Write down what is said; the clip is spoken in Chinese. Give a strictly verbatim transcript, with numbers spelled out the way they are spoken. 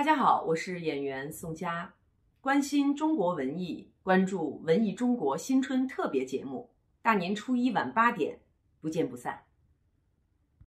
家好，我是演员宋佳，关心中国文艺，关注文艺中国新春特别节目，大年初一晚八点，不见不散。